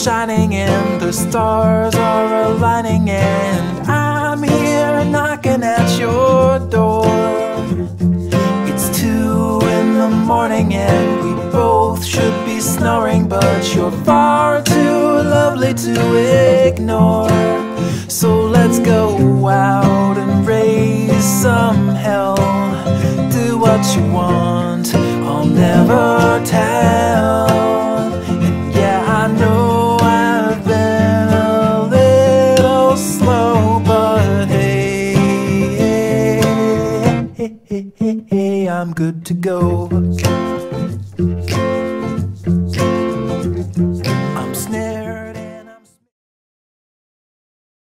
shining and the stars are aligning, and I'm here knocking at your door. It's 2 in the morning and we both should be snoring, but you're far too lovely to ignore. So let's go out and raise some hell. Do what you want, I'll never tell.